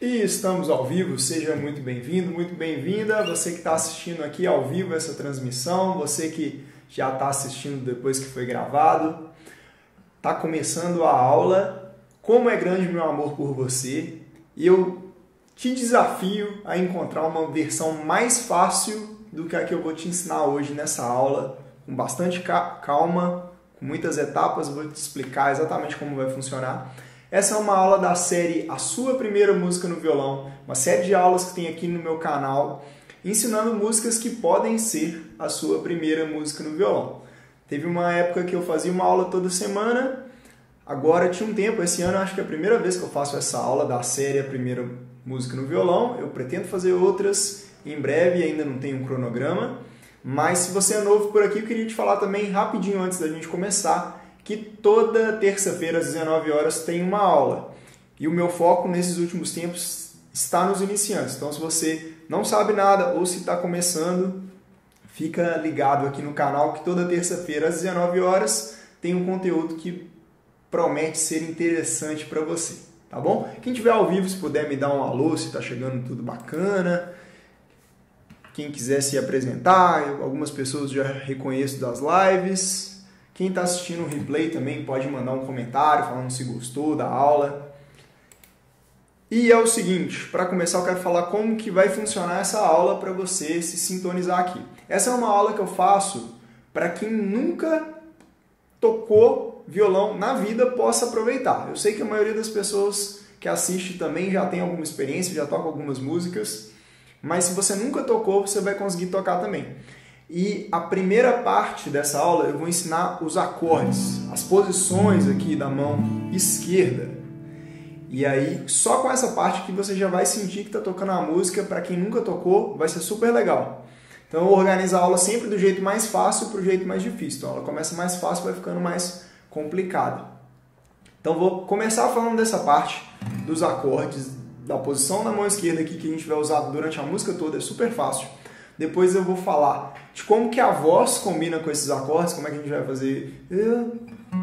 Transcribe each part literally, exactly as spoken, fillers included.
E estamos ao vivo, seja muito bem-vindo, muito bem-vinda, você que está assistindo aqui ao vivo essa transmissão, você que já está assistindo depois que foi gravado. Está começando a aula Como é Grande Meu Amor por Você, e eu te desafio a encontrar uma versão mais fácil do que a que eu vou te ensinar hoje nessa aula, com bastante calma, com muitas etapas, vou te explicar exatamente como vai funcionar. Essa é uma aula da série A Sua Primeira Música no Violão, uma série de aulas que tem aqui no meu canal, ensinando músicas que podem ser a sua primeira música no violão. Teve uma época que eu fazia uma aula toda semana, agora tinha um tempo, esse ano acho que é a primeira vez que eu faço essa aula da série A Primeira Música no Violão. Eu pretendo fazer outras em breve, ainda não tenho um cronograma, mas se você é novo por aqui, eu queria te falar também rapidinho antes da gente começar, que toda terça-feira às dezenove horas tem uma aula. E o meu foco nesses últimos tempos está nos iniciantes. Então, se você não sabe nada ou se está começando, fica ligado aqui no canal que toda terça-feira às dezenove horas tem um conteúdo que promete ser interessante para você, tá bom? Quem estiver ao vivo, se puder me dar um alô, se está chegando tudo bacana. Quem quiser se apresentar, eu, algumas pessoas já reconheço das lives. Quem está assistindo o replay também pode mandar um comentário falando se gostou da aula. E é o seguinte, para começar eu quero falar como que vai funcionar essa aula para você se sintonizar aqui. Essa é uma aula que eu faço para quem nunca tocou violão na vida possa aproveitar. Eu sei que a maioria das pessoas que assiste também já tem alguma experiência, já toca algumas músicas, mas se você nunca tocou, você vai conseguir tocar também. E a primeira parte dessa aula eu vou ensinar os acordes, as posições aqui da mão esquerda. E aí, só com essa parte que você já vai sentir que está tocando a música, para quem nunca tocou, vai ser super legal. Então eu organizo a aula sempre do jeito mais fácil para o jeito mais difícil. Então ela começa mais fácil, vai ficando mais complicada. Então vou começar falando dessa parte dos acordes, da posição da mão esquerda aqui que a gente vai usar durante a música toda, é super fácil. Depois eu vou falar de como que a voz combina com esses acordes, como é que a gente vai fazer. Eu,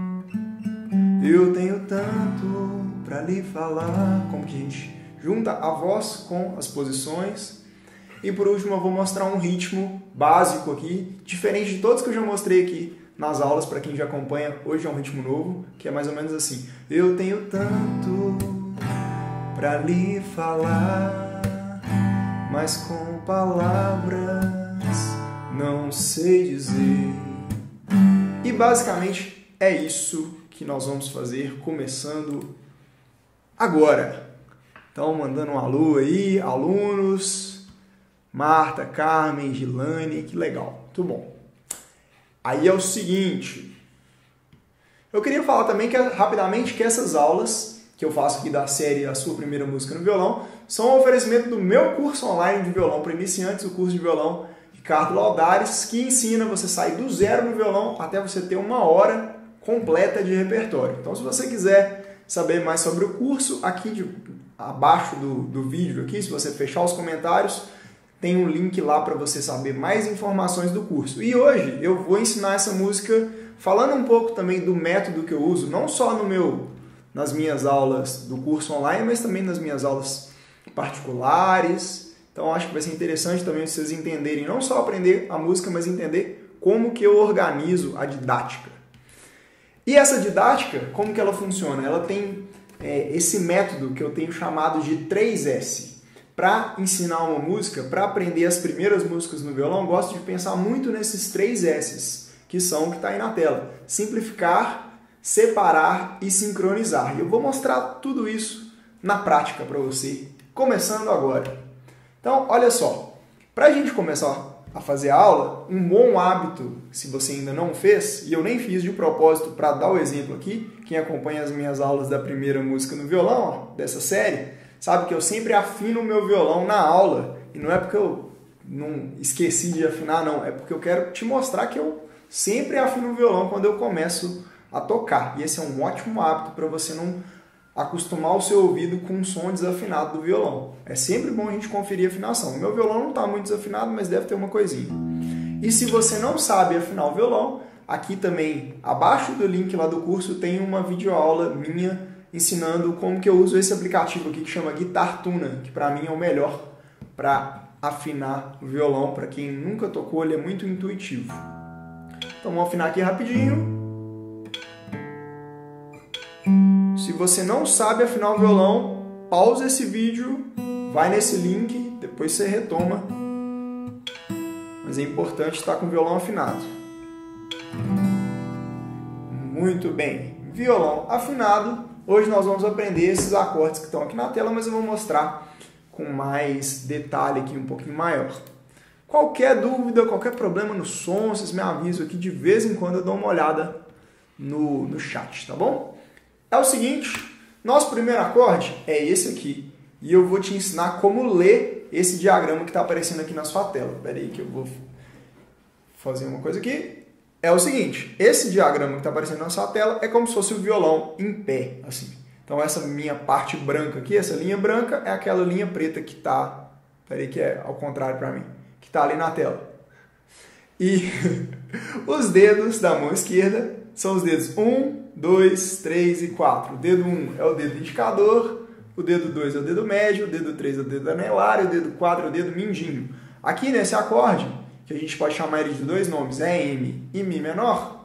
eu tenho tanto pra lhe falar. Como que a gente junta a voz com as posições. E por último eu vou mostrar um ritmo básico aqui, diferente de todos que eu já mostrei aqui nas aulas, para quem já acompanha. Hoje é um ritmo novo, que é mais ou menos assim. Eu tenho tanto pra lhe falar, mas com palavras não sei dizer. E basicamente é isso que nós vamos fazer, começando agora. Então, mandando um alô aí, alunos, Marta, Carmen, Gilane, que legal, muito bom. Aí é o seguinte, eu queria falar também que, rapidamente que essas aulas que eu faço aqui da série A Sua Primeira Música no Violão são um oferecimento do meu curso online de violão para iniciantes, o curso de violão Ricardo Laudares, que ensina você sair do zero no violão até você ter uma hora completa de repertório. Então, se você quiser saber mais sobre o curso, aqui de, abaixo do, do vídeo, aqui, se você fechar os comentários, tem um link lá para você saber mais informações do curso. E hoje eu vou ensinar essa música falando um pouco também do método que eu uso, não só no meu, nas minhas aulas do curso online, mas também nas minhas aulas particulares. Então acho que vai ser interessante também vocês entenderem, não só aprender a música, mas entender como que eu organizo a didática. E essa didática, como que ela funciona? Ela tem é, esse método que eu tenho chamado de três S. Para ensinar uma música, para aprender as primeiras músicas no violão, eu gosto de pensar muito nesses três S's, que são o que está aí na tela. Simplificar, separar e sincronizar. E eu vou mostrar tudo isso na prática para você, começando agora. Então, olha só, para a gente começar a fazer a aula, um bom hábito, se você ainda não fez, e eu nem fiz de propósito para dar o exemplo aqui, quem acompanha as minhas aulas da primeira música no violão, ó, dessa série, sabe que eu sempre afino o meu violão na aula, e não é porque eu não esqueci de afinar, não, é porque eu quero te mostrar que eu sempre afino o violão quando eu começo a tocar, e esse é um ótimo hábito para você não acostumar o seu ouvido com um som desafinado do violão. É sempre bom a gente conferir a afinação. O meu violão não está muito desafinado, mas deve ter uma coisinha. E se você não sabe afinar o violão, aqui também, abaixo do link lá do curso, tem uma videoaula minha ensinando como que eu uso esse aplicativo aqui que chama Guitar Tuna, que para mim é o melhor para afinar o violão. Para quem nunca tocou, ele é muito intuitivo. Então vamos afinar aqui rapidinho. Se você não sabe afinar o violão, pausa esse vídeo, vai nesse link, depois você retoma. Mas é importante estar com o violão afinado. Muito bem. Violão afinado. Hoje nós vamos aprender esses acordes que estão aqui na tela, mas eu vou mostrar com mais detalhe aqui, um pouquinho maior. Qualquer dúvida, qualquer problema no som, vocês me avisam aqui, de vez em quando eu dou uma olhada no, no chat, tá bom? É o seguinte, nosso primeiro acorde é esse aqui, e eu vou te ensinar como ler esse diagrama que está aparecendo aqui na sua tela. Espera aí que eu vou fazer uma coisa aqui. É o seguinte, esse diagrama que está aparecendo na sua tela é como se fosse o violão em pé, assim. Então essa minha parte branca aqui, essa linha branca, é aquela linha preta que está, peraí que é ao contrário para mim, que está ali na tela. E os dedos da mão esquerda são os dedos um, dois, três e quatro. O dedo um é o dedo indicador, o dedo dois é o dedo médio, o dedo três é o dedo anelar e o dedo quatro é o dedo mindinho. Aqui nesse acorde, que a gente pode chamar ele de dois nomes, é M e Mi menor,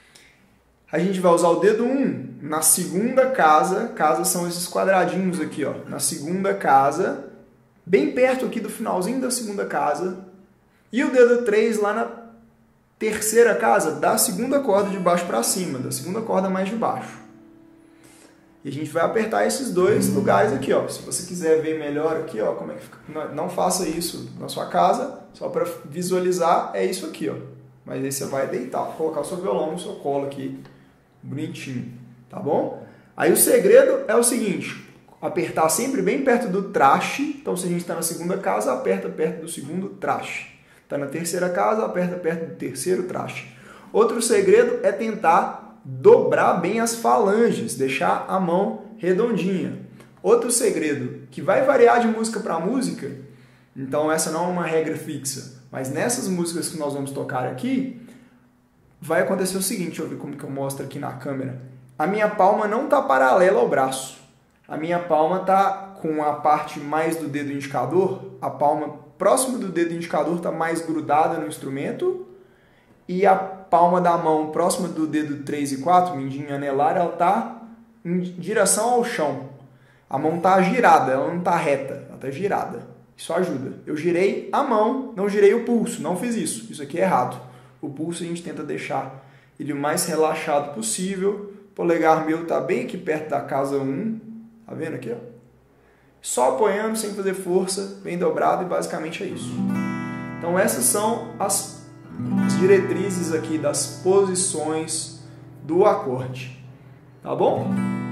a gente vai usar o dedo um na segunda casa, casa são esses quadradinhos aqui, ó, na segunda casa, bem perto aqui do finalzinho da segunda casa, e o dedo três lá na terceira casa, da segunda corda de baixo para cima, da segunda corda mais de baixo. E a gente vai apertar esses dois lugares aqui, ó. Se você quiser ver melhor aqui, ó, como é que fica. Não, não faça isso na sua casa, só para visualizar é isso aqui, ó. Mas aí você vai deitar, colocar o seu violão no seu colo aqui, bonitinho, tá bom? Aí o segredo é o seguinte, apertar sempre bem perto do traste. Então se a gente está na segunda casa, aperta perto do segundo traste. Está na terceira casa, aperta perto do terceiro traste. Outro segredo é tentar dobrar bem as falanges, deixar a mão redondinha. Outro segredo, que vai variar de música para música, então essa não é uma regra fixa, mas nessas músicas que nós vamos tocar aqui, vai acontecer o seguinte, deixa eu ver como que eu mostro aqui na câmera. A minha palma não está paralela ao braço. A minha palma está com a parte mais do dedo indicador, a palma próximo do dedo indicador está mais grudada no instrumento, e a palma da mão próxima do dedo três e quatro, mindinho anelar, ela está em direção ao chão. A mão está girada, ela não está reta, ela está girada. Isso ajuda. Eu girei a mão, não girei o pulso, não fiz isso. Isso aqui é errado. O pulso a gente tenta deixar ele o mais relaxado possível. O polegar meu está bem aqui perto da casa um. Tá vendo aqui? Ó? Só apoiando, sem fazer força, bem dobrado, e basicamente é isso. Então essas são as as diretrizes aqui das posições do acorde, tá bom?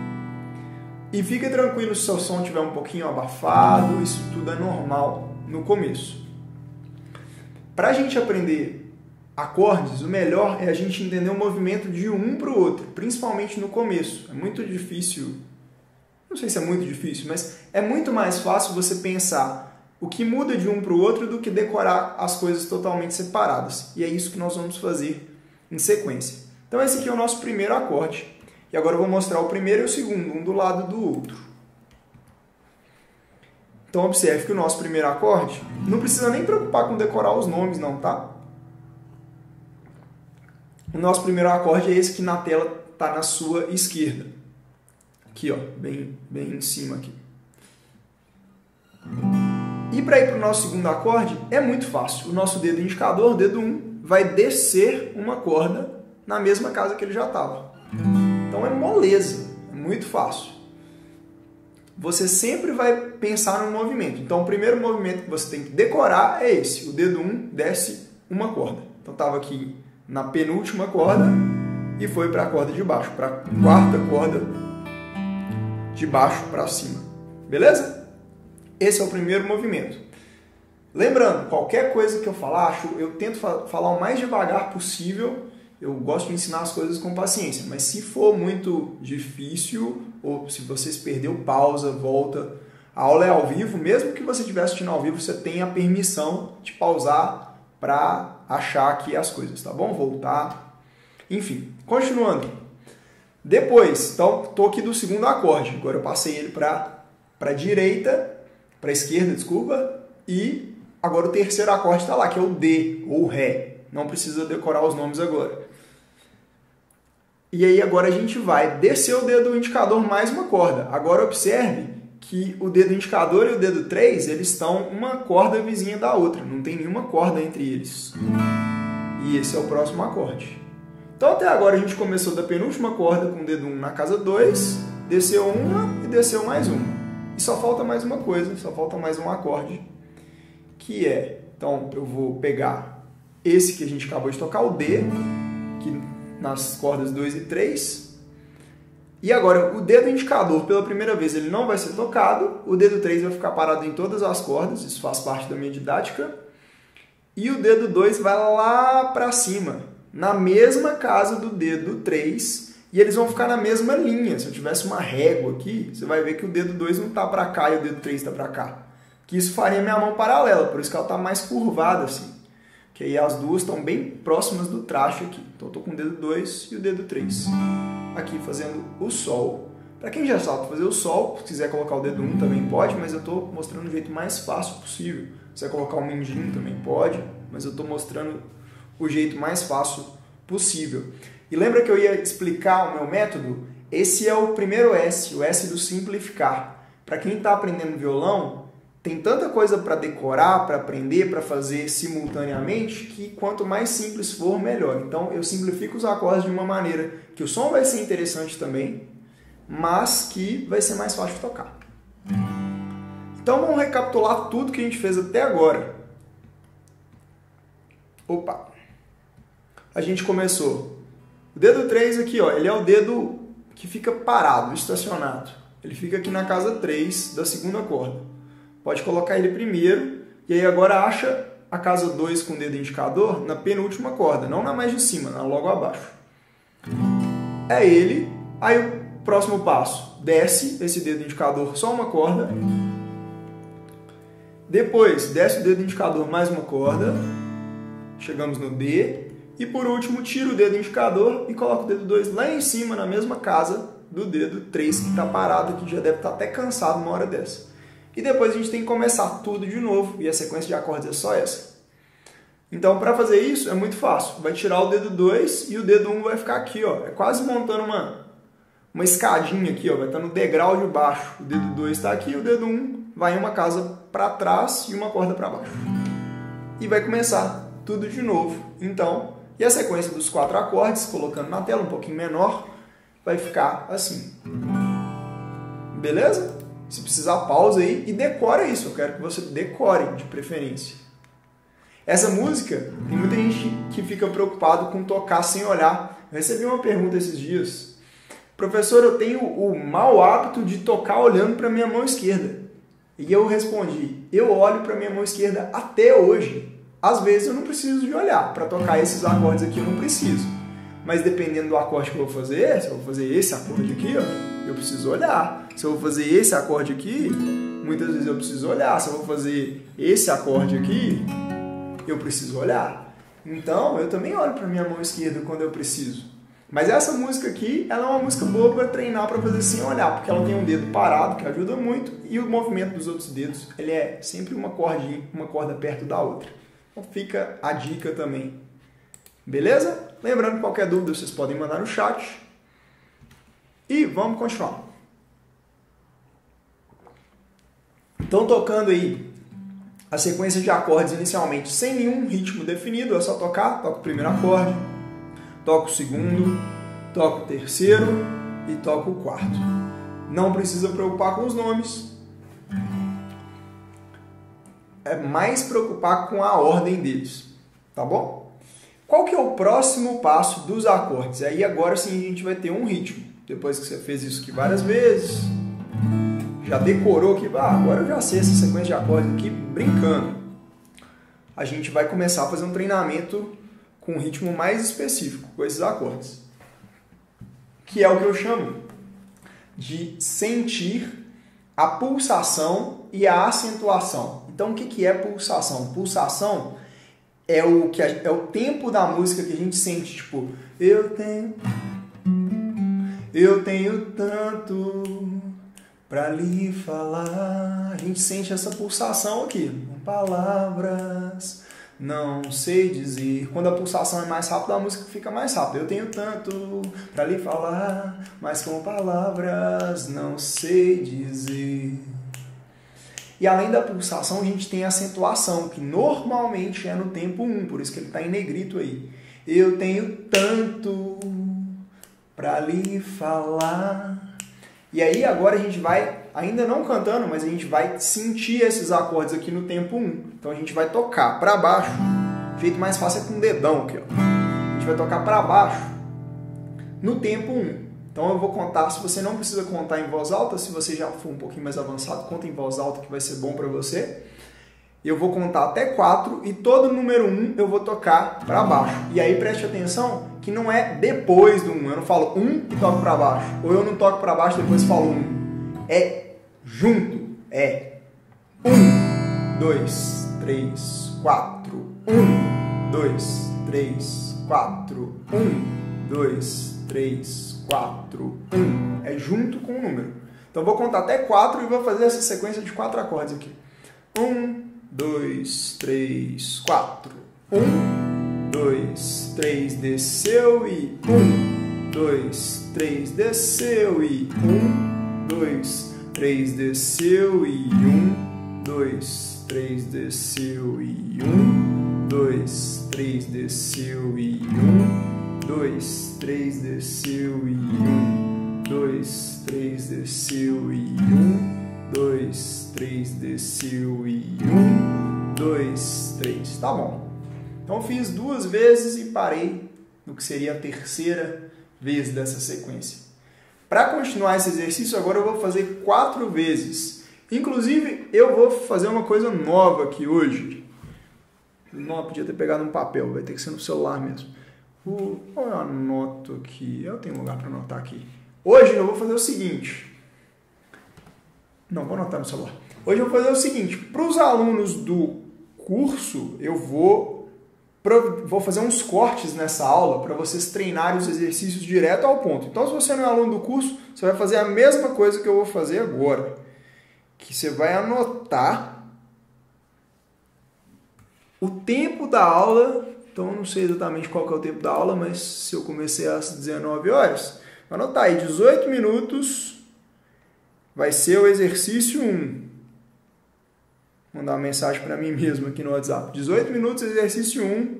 E fica tranquilo se o seu som estiver um pouquinho abafado, isso tudo é normal no começo. Para a gente aprender acordes, o melhor é a gente entender o movimento de um para o outro, principalmente no começo. É muito difícil, não sei se é muito difícil, mas é muito mais fácil você pensar o que muda de um para o outro do que decorar as coisas totalmente separadas. E é isso que nós vamos fazer em sequência. Então esse aqui é o nosso primeiro acorde. E agora eu vou mostrar o primeiro e o segundo, um do lado do outro. Então observe que o nosso primeiro acorde, não precisa nem preocupar com decorar os nomes não, tá? O nosso primeiro acorde é esse que na tela está na sua esquerda. Aqui, ó, bem, bem em cima aqui. E para ir para o nosso segundo acorde, é muito fácil. O nosso dedo indicador, o dedo um, vai descer uma corda na mesma casa que ele já estava. Então é moleza, é muito fácil. Você sempre vai pensar no movimento. Então o primeiro movimento que você tem que decorar é esse. O dedo um desce uma corda. Então estava aqui na penúltima corda e foi para a corda de baixo, para a quarta corda de baixo para cima. Beleza? Esse é o primeiro movimento. Lembrando, qualquer coisa que eu falar, eu tento falar o mais devagar possível. Eu gosto de ensinar as coisas com paciência, mas se for muito difícil, ou se vocês perderam pausa, volta. A aula é ao vivo, mesmo que você estiver assistindo ao vivo, você tem a permissão de pausar para achar aqui as coisas, tá bom? Voltar. Enfim, continuando. Depois, então, estou aqui do segundo acorde. Agora eu passei ele para a direita, para a esquerda, desculpa. E agora o terceiro acorde está lá, que é o D, ou Ré. Não precisa decorar os nomes agora. E aí agora a gente vai descer o dedo indicador mais uma corda. Agora observe que o dedo indicador e o dedo três, eles estão uma corda vizinha da outra. Não tem nenhuma corda entre eles. E esse é o próximo acorde. Então até agora a gente começou da penúltima corda com o dedo um na casa dois, desceu uma e desceu mais uma. E só falta mais uma coisa, só falta mais um acorde, que é, então eu vou pegar esse que a gente acabou de tocar, o D, que nas cordas dois e três. E agora o dedo indicador, pela primeira vez, ele não vai ser tocado, o dedo três vai ficar parado em todas as cordas, isso faz parte da minha didática. E o dedo dois vai lá para cima, na mesma casa do dedo três, e eles vão ficar na mesma linha. Se eu tivesse uma régua aqui, você vai ver que o dedo dois não está para cá e o dedo três está para cá. Que isso faria minha mão paralela, por isso que ela está mais curvada assim. Que aí as duas estão bem próximas do traste aqui. Então eu estou com o dedo dois e o dedo três. Aqui fazendo o Sol. Para quem já sabe fazer o Sol, se quiser colocar o dedo um também pode, mas eu estou mostrando o jeito mais fácil possível. Se quiser colocar o mindinho também pode, mas eu estou mostrando o jeito mais fácil possível. E lembra que eu ia explicar o meu método? Esse é o primeiro S, o S do simplificar. Para quem está aprendendo violão, tem tanta coisa para decorar, para aprender, para fazer simultaneamente, que quanto mais simples for, melhor. Então eu simplifico os acordes de uma maneira que o som vai ser interessante também, mas que vai ser mais fácil de tocar. Então vamos recapitular tudo que a gente fez até agora. Opa! A gente começou. O dedo três aqui, ó, ele é o dedo que fica parado, estacionado. Ele fica aqui na casa três da segunda corda. Pode colocar ele primeiro, e aí agora acha a casa dois com o dedo indicador na penúltima corda, não na mais de cima, na logo abaixo. É ele, aí o próximo passo, desce esse dedo indicador só uma corda, depois desce o dedo indicador mais uma corda, chegamos no D, e por último tira o dedo indicador e coloca o dedo dois lá em cima, na mesma casa do dedo três, que está parado, que já deve estar até cansado uma hora dessa. E depois a gente tem que começar tudo de novo, e a sequência de acordes é só essa. Então, para fazer isso, é muito fácil. Vai tirar o dedo dois e o dedo um vai ficar aqui, ó. É quase montando uma, uma escadinha aqui, ó. Vai estar no degrau de baixo. O dedo dois está aqui, o dedo um vai em uma casa para trás e uma corda para baixo. E vai começar tudo de novo. Então, e a sequência dos quatro acordes, colocando na tela um pouquinho menor, vai ficar assim. Beleza? Se precisar, pausa aí e decora isso. Eu quero que você decore, de preferência. Essa música, tem muita gente que fica preocupado com tocar sem olhar. Eu recebi uma pergunta esses dias. Professor, eu tenho o mau hábito de tocar olhando para minha mão esquerda. E eu respondi, eu olho para minha mão esquerda até hoje. Às vezes eu não preciso de olhar. Para tocar esses acordes aqui eu não preciso. Mas dependendo do acorde que eu vou fazer, se eu vou fazer esse acorde aqui, ó, eu preciso olhar. Se eu vou fazer esse acorde aqui, muitas vezes eu preciso olhar. Se eu vou fazer esse acorde aqui, eu preciso olhar. Então, eu também olho para minha mão esquerda quando eu preciso. Mas essa música aqui, ela é uma música boa para treinar, para fazer sem olhar, porque ela tem um dedo parado, que ajuda muito, e o movimento dos outros dedos, ele é sempre uma cordinha, uma corda perto da outra. Então fica a dica também. Beleza? Lembrando que qualquer dúvida vocês podem mandar no chat. E vamos continuar. Então, tocando aí a sequência de acordes inicialmente sem nenhum ritmo definido, é só tocar, toca o primeiro acorde, toca o segundo, toca o terceiro e toca o quarto. Não precisa preocupar com os nomes. É mais preocupar com a ordem deles, tá bom? Qual que é o próximo passo dos acordes? Aí agora sim a gente vai ter um ritmo. Depois que você fez isso aqui várias vezes, já decorou que ah, agora eu já sei essa sequência de acordes aqui brincando. A gente vai começar a fazer um treinamento com um ritmo mais específico com esses acordes. Que é o que eu chamo de sentir a pulsação e a acentuação. Então o que é pulsação? Pulsação é o, que é o tempo da música que a gente sente, tipo, eu tenho, Eu tenho tanto pra lhe falar. A gente sente essa pulsação aqui. Palavras, não sei dizer. Quando a pulsação é mais rápida, a música fica mais rápida. Eu tenho tanto pra lhe falar, mas com palavras não sei dizer. E além da pulsação, a gente tem a acentuação, que normalmente é no tempo um, por isso que ele está em negrito aí. Eu tenho tanto pra lhe falar. E aí agora a gente vai, ainda não cantando, mas a gente vai sentir esses acordes aqui no tempo um. Então a gente vai tocar para baixo. O jeito mais fácil é com o dedão aqui, ó. A gente vai tocar para baixo no tempo um. Então eu vou contar, se você não precisa contar em voz alta, se você já for um pouquinho mais avançado, conta em voz alta que vai ser bom para você. Eu vou contar até quatro e todo número um eu vou tocar para baixo. E aí preste atenção que não é depois do um. Eu não falo um e toco para baixo. Ou eu não toco para baixo e depois falo um. É junto. É um, dois, três, quatro. Um, dois, três, quatro. Um, dois, três, quatro. Um. É junto com o número. Então eu vou contar até quatro e vou fazer essa sequência de quatro acordes aqui. Um, dois, três, quatro. Um, dois, três, desceu e um, dois, três, desceu e um, dois, três, desceu e um, dois, três, desceu e um, dois, três, desceu e um, dois, três, desceu e um, dois, três, desceu e um, dois, três, desceu e um, dois, três. Tá bom. Então fiz duas vezes e parei no que seria a terceira vez dessa sequência. Para continuar esse exercício, agora eu vou fazer quatro vezes. Inclusive, eu vou fazer uma coisa nova aqui hoje. Não, podia ter pegado um papel, vai ter que ser no celular mesmo. O, eu anoto aqui, eu tenho lugar para anotar aqui. Hoje eu vou fazer o seguinte. Não, vou anotar no celular. Hoje eu vou fazer o seguinte. Para os alunos do curso, eu vou... Vou fazer uns cortes nessa aula para vocês treinarem os exercícios direto ao ponto. Então, se você não é aluno do curso, você vai fazer a mesma coisa que eu vou fazer agora. Que você vai anotar o tempo da aula. Então, eu não sei exatamente qual que é o tempo da aula, mas se eu comecei às dezenove horas, vou anotar aí, dezoito minutos vai ser o exercício um. Vou mandar uma mensagem para mim mesmo aqui no WhatsApp. dezoito minutos, exercício um.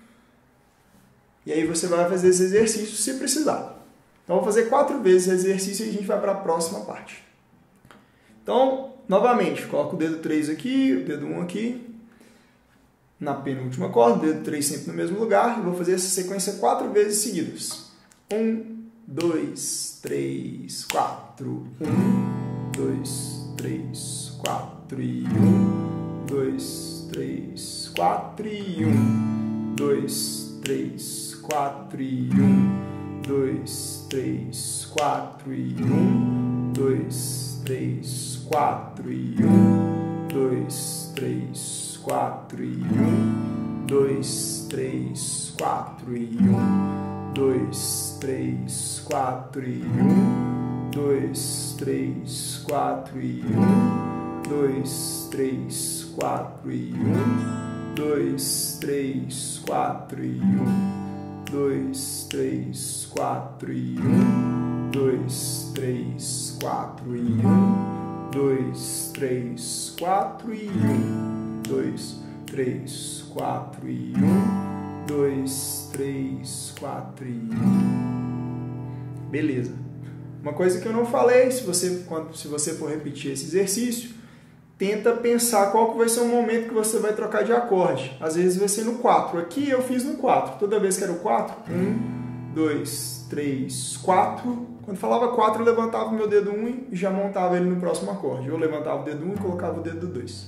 E aí você vai fazer esse exercício se precisar. Então, eu vou fazer quatro vezes esse exercício e a gente vai para a próxima parte. Então, novamente, coloco o dedo três aqui, o dedo um aqui, na penúltima corda, o dedo três sempre no mesmo lugar. E vou fazer essa sequência quatro vezes seguidas. um, dois, três, quatro. um, dois, três, quatro e um, dois, três, quatro e um, dois, três, quatro e um, dois, três, quatro e um, dois, três, quatro e um, dois, três, quatro e um, dois, três, quatro e um, dois, três, quatro e um, dois, três, quatro e um, dois, três, quatro e um, dois, três, quatro e um, dois, três, quatro e um, dois, três, quatro e um, dois, três, quatro e um, dois, três, quatro e um, dois, três, quatro e um. Beleza. Uma coisa que eu não falei, se você, quando, se você for repetir esse exercício, tenta pensar qual que vai ser o momento que você vai trocar de acorde. Às vezes vai ser no quatro. Aqui eu fiz no quatro. Toda vez que era o quatro, um, dois, três, quatro. Quando falava quatro, eu levantava o meu dedo um e já montava ele no próximo acorde. Eu levantava o dedo um e colocava o dedo dois.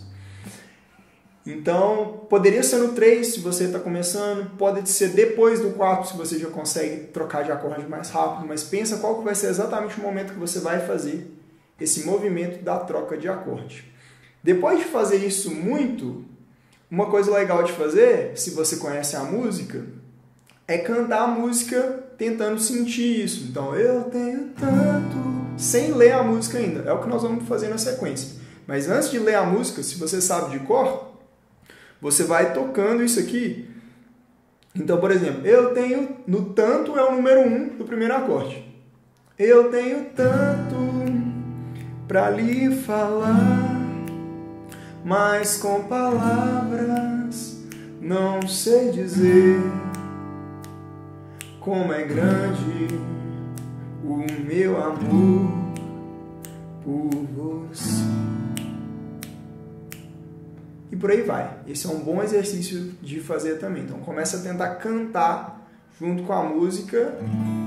Então, poderia ser no três se você está começando, pode ser depois do quatro se você já consegue trocar de acorde mais rápido, mas pensa qual que vai ser exatamente o momento que você vai fazer esse movimento da troca de acorde. Depois de fazer isso muito, uma coisa legal de fazer, se você conhece a música, é cantar a música tentando sentir isso. Então, eu tenho tanto, sem ler a música ainda. É o que nós vamos fazer na sequência. Mas antes de ler a música, se você sabe de cor, você vai tocando isso aqui. Então, por exemplo, eu tenho, no tanto é o número um do primeiro acorde. Eu tenho tanto pra lhe falar, mas com palavras não sei dizer como é grande o meu amor por você. E por aí vai. Esse é um bom exercício de fazer também. Então começa a tentar cantar junto com a música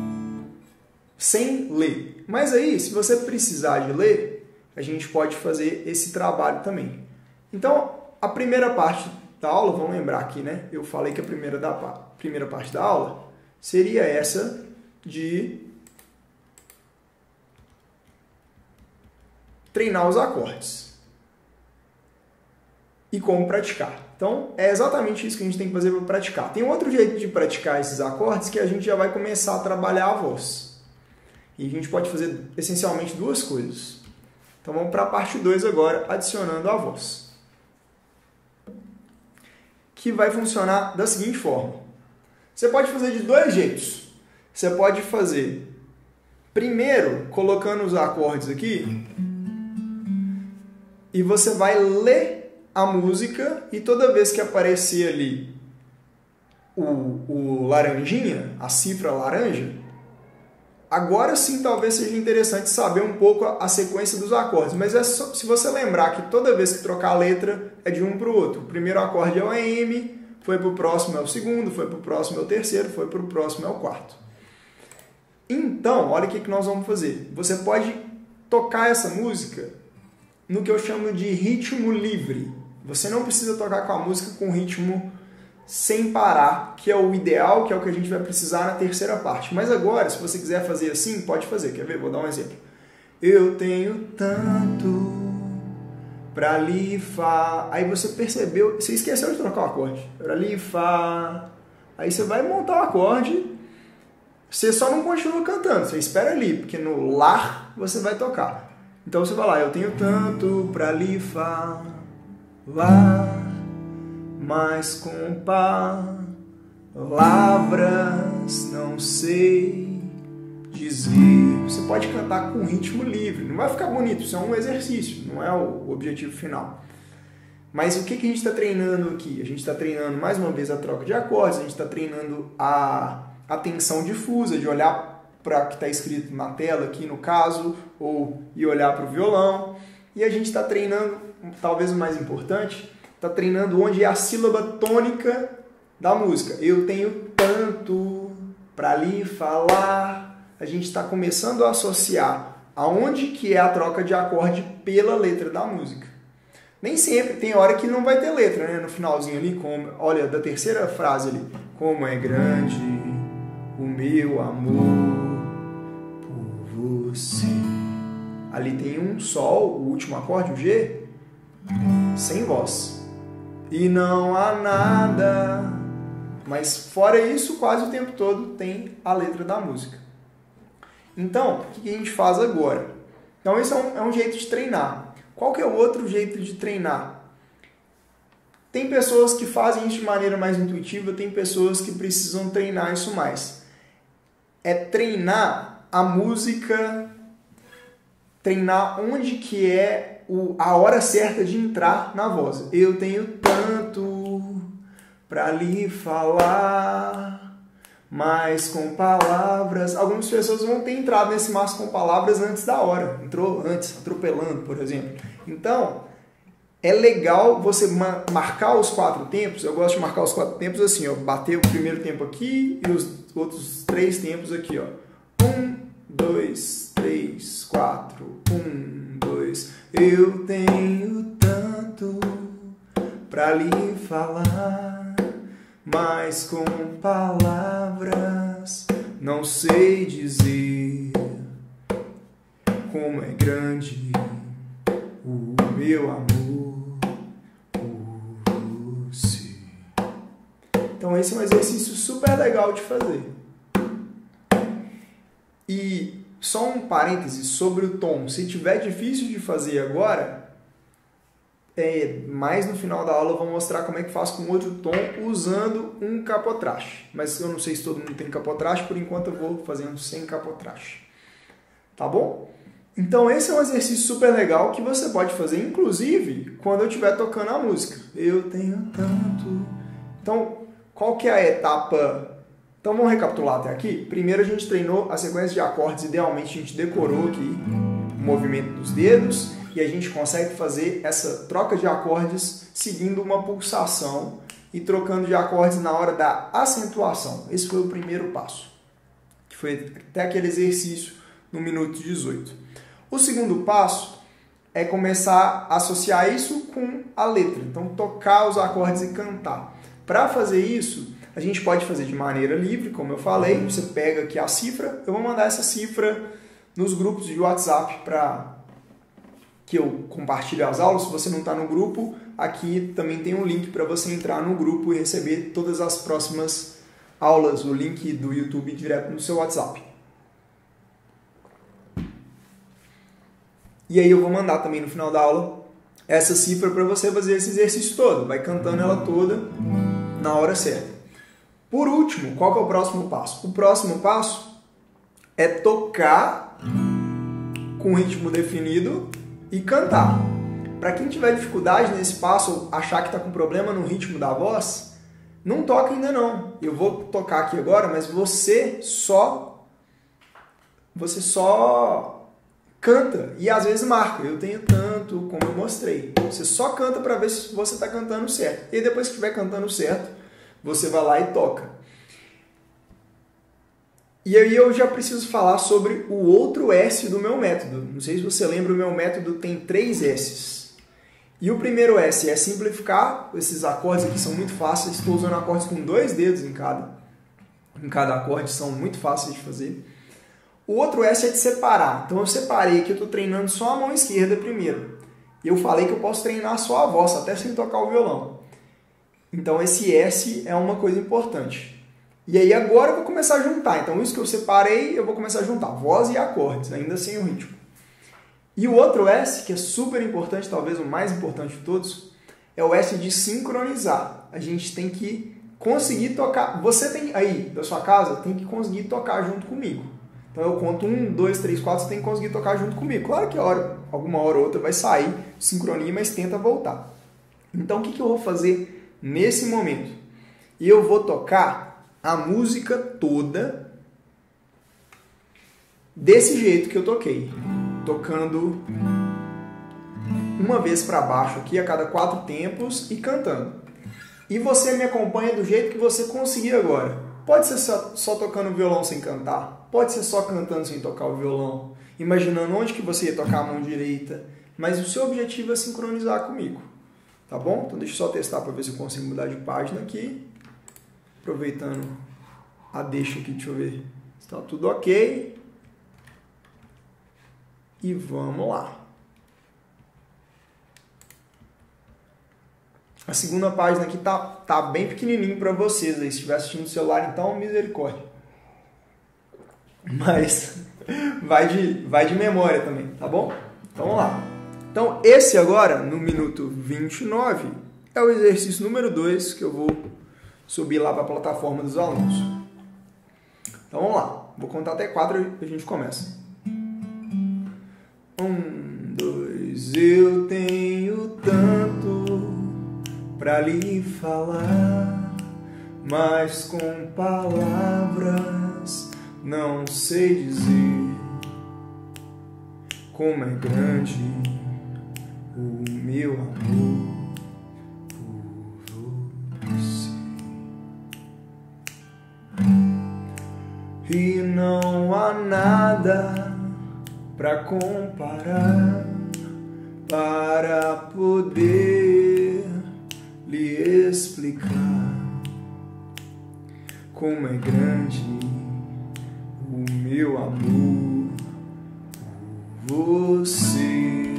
sem ler. Mas aí, se você precisar de ler, a gente pode fazer esse trabalho também. Então, a primeira parte da aula, vamos lembrar aqui, né? Eu falei que a primeira, da, primeira parte da aula seria essa de treinar os acordes e como praticar. Então, é exatamente isso que a gente tem que fazer para praticar. Tem outro jeito de praticar esses acordes que a gente já vai começar a trabalhar a voz. E a gente pode fazer essencialmente duas coisas. Então, vamos para a parte dois agora, adicionando a voz. Que vai funcionar da seguinte forma. Você pode fazer de dois jeitos. Você pode fazer primeiro colocando os acordes aqui e você vai ler a música e toda vez que aparecer ali o, o laranjinha, a cifra laranja, agora sim talvez seja interessante saber um pouco a, a sequência dos acordes, mas é só, se você lembrar que toda vez que trocar a letra é de um para o outro. O primeiro acorde é o M, foi para o próximo é o segundo, foi para o próximo é o terceiro, foi para o próximo é o quarto. Então, olha o que, que nós vamos fazer. Você pode tocar essa música no que eu chamo de ritmo livre. Você não precisa tocar com a música com ritmo sem parar, que é o ideal, que é o que a gente vai precisar na terceira parte. Mas agora, se você quiser fazer assim, pode fazer. Quer ver? Vou dar um exemplo. Eu tenho tanto pra lhe fa... Aí você percebeu, você esqueceu de trocar o acorde. Pra lhe fa... Aí você vai montar o acorde, você só não continua cantando, você espera ali, porque no lá você vai tocar. Então você vai lá, eu tenho tanto pra lhe falar, mas com palavras não sei dizer. Você pode cantar com ritmo livre, não vai ficar bonito, isso é um exercício, não é o objetivo final. Mas o que, que a gente está treinando aqui? A gente está treinando mais uma vez a troca de acordes, a gente está treinando a atenção difusa, de olhar para o que está escrito na tela aqui no caso, ou e olhar para o violão. E a gente está treinando, talvez o mais importante, está treinando onde é a sílaba tônica da música. Eu tenho tanto para lhe falar. A gente está começando a associar aonde que é a troca de acorde pela letra da música. Nem sempre, tem hora que não vai ter letra, né? No finalzinho ali, como, olha, da terceira frase ali. Como é grande o meu amor por você. Ali tem um sol, o último acorde, o G, sem voz. E não há nada, mas fora isso, quase o tempo todo tem a letra da música. Então, o que a gente faz agora? Então, esse é um, é um jeito de treinar. Qual que é o outro jeito de treinar? Tem pessoas que fazem isso de maneira mais intuitiva, tem pessoas que precisam treinar isso mais. É treinar a música, treinar onde que é o, a hora certa de entrar na voz. Eu tenho tanto pra lhe falar, mas com palavras... Algumas pessoas vão ter entrado nesse mas com palavras antes da hora. Entrou antes, atropelando, por exemplo. Então, é legal você ma- marcar os quatro tempos. Eu gosto de marcar os quatro tempos assim, ó. Bater o primeiro tempo aqui e os outros três tempos aqui, ó. Um, dois, três, quatro. Um, dois. Eu tenho tanto pra lhe falar, mas com palavras não sei dizer como é grande o meu amor por você. Então esse é um exercício super legal de fazer. E só um parêntese sobre o tom. Se tiver difícil de fazer agora, é, mais no final da aula eu vou mostrar como é que faz com outro tom usando um capotraste. Mas eu não sei se todo mundo tem capotraste, por enquanto eu vou fazendo sem capotraste. Tá bom? Então esse é um exercício super legal que você pode fazer, inclusive, quando eu estiver tocando a música. Eu tenho tanto... Então, qual que é a etapa... Então vamos recapitular até aqui. Primeiro a gente treinou a sequência de acordes, idealmente a gente decorou aqui o movimento dos dedos e a gente consegue fazer essa troca de acordes seguindo uma pulsação e trocando de acordes na hora da acentuação. Esse foi o primeiro passo, que foi até aquele exercício no minuto dezoito. O segundo passo é começar a associar isso com a letra, então tocar os acordes e cantar. Para fazer isso, a gente pode fazer de maneira livre, como eu falei, você pega aqui a cifra, eu vou mandar essa cifra nos grupos de WhatsApp para que eu compartilhe as aulas. Se você não está no grupo, aqui também tem um link para você entrar no grupo e receber todas as próximas aulas, o link do YouTube direto no seu WhatsApp. E aí eu vou mandar também no final da aula essa cifra para você fazer esse exercício todo, vai cantando ela toda na hora certa. Por último, qual que é o próximo passo? O próximo passo é tocar com ritmo definido e cantar. Para quem tiver dificuldade nesse passo, achar que está com problema no ritmo da voz, não toca ainda não. Eu vou tocar aqui agora, mas você só você só canta e às vezes marca. Eu tenho tanto, como eu mostrei. Você só canta para ver se você está cantando certo. E depois que estiver cantando certo, você vai lá e toca. E aí eu já preciso falar sobre o outro S do meu método. Não sei se você lembra, o meu método tem três S's. E o primeiro S é simplificar. Esses acordes aqui são muito fáceis. Estou usando acordes com dois dedos em cada, em cada acorde, são muito fáceis de fazer. O outro S é de separar. Então eu separei que eu estou treinando só a mão esquerda primeiro. E eu falei que eu posso treinar só a voz, até sem tocar o violão. Então esse S é uma coisa importante. E aí agora eu vou começar a juntar. Então isso que eu separei, eu vou começar a juntar. Voz e acordes, ainda sem o ritmo. E o outro S, que é super importante, talvez o mais importante de todos, é o S de sincronizar. A gente tem que conseguir tocar. Você tem aí, da sua casa, tem que conseguir tocar junto comigo. Então eu conto um, dois, três, quatro, você tem que conseguir tocar junto comigo. Claro que a hora, alguma hora ou outra vai sair sincronia, mas tenta voltar. Então o que, que eu vou fazer nesse momento? E eu vou tocar a música toda desse jeito que eu toquei, tocando uma vez para baixo aqui a cada quatro tempos e cantando. E você me acompanha do jeito que você conseguir agora. Pode ser só, só tocando violão sem cantar, pode ser só cantando sem tocar o violão, imaginando onde que você ia tocar a mão direita, mas o seu objetivo é sincronizar comigo. Tá bom? Então deixa eu só testar para ver se eu consigo mudar de página aqui. Aproveitando a deixa aqui, deixa eu ver se está tudo ok. E vamos lá. A segunda página aqui tá, tá bem pequenininho para vocês. Aí, se estiver assistindo no celular, então misericórdia. Mas vai de, vai de memória também, tá bom? Então vamos lá. Então, esse agora, no minuto vinte e nove, é o exercício número dois que eu vou subir lá para a plataforma dos alunos. Então, vamos lá. Vou contar até quatro e a gente começa. Um, dois, eu tenho tanto pra lhe falar, mas com palavras não sei dizer como é grande o meu amor por você. E não há nada pra comparar, para poder lhe explicar como é grande o meu amor por você.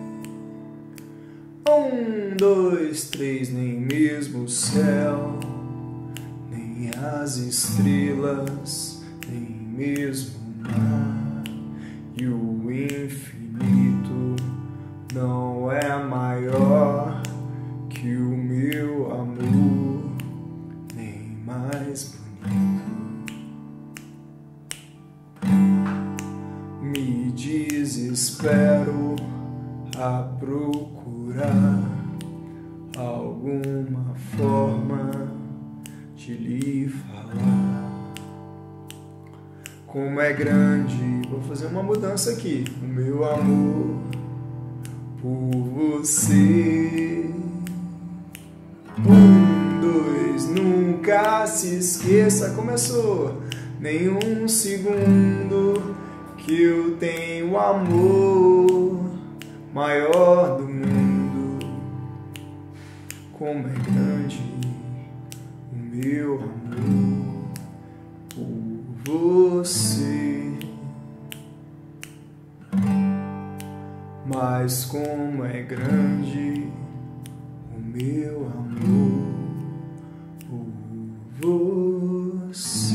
Um, dois, três, nem mesmo o céu, nem as estrelas, nem mesmo o e o infinito não é maior que o meu amor, nem mais bonito. Me desespero a procurar alguma forma de lhe falar como é grande. Vou fazer uma mudança aqui. O meu amor por você. Um, dois, nunca se esqueça. Começou. Nenhum segundo que eu tenho amor maior do mundo. Como é grande o meu amor por você. Mas como é grande o meu amor por você.